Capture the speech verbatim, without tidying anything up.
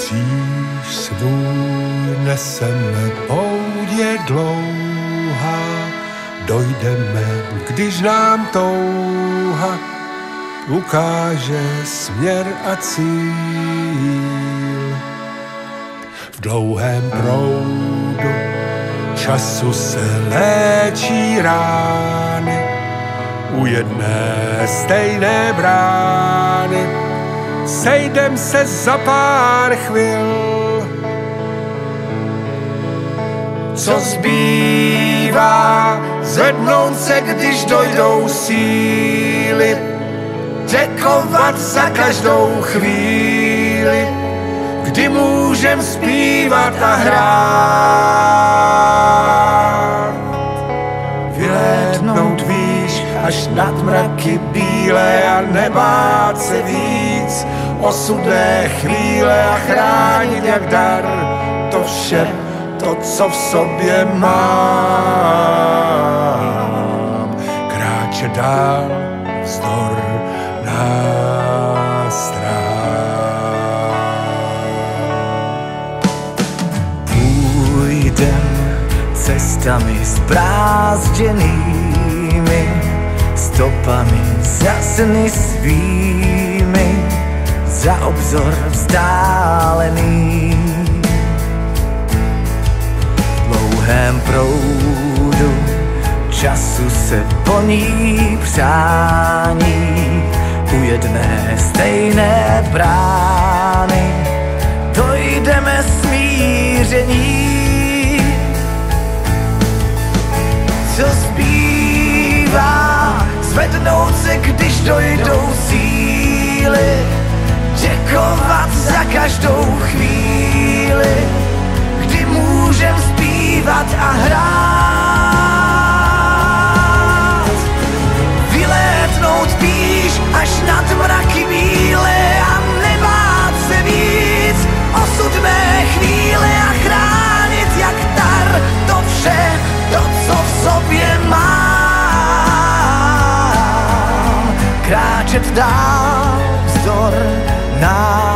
Kříž svůj neseme, pouť je dlouhá, dojdeme, když nám touha ukáže směr a cíl. V dlouhém proudu času se léčí rány, u jedné stejné brány sejdem se za pár chvil. Co zbývá? Zvednout se, když dojdou síly, děkovat za každou chvíli, kdy můžem zpívat a hrát. Vylétnout výš až nad mraky bílé a nebát se víc, osudné chvíle a chránit jak dar to vše, to, co v sobě mám. Kráčet dál vzdor nástrah. Půjdem cestami zbrázděnými, stopami za sny svými, za obzor vzdálený. V dlouhém proudu času se plní přání, u jedné stejné brány dojdeme smíření. Co zbývá? Zvednout se, když dojdou síly, děkovat za každou chvíli, kdy můžem zpívat a hrát. Vylétnout výš až nad mraky bílé a nebát se víc, osudné chvíle a chránit jak dar to vše, to, co v sobě mám. Kráčet dál vzdor nás.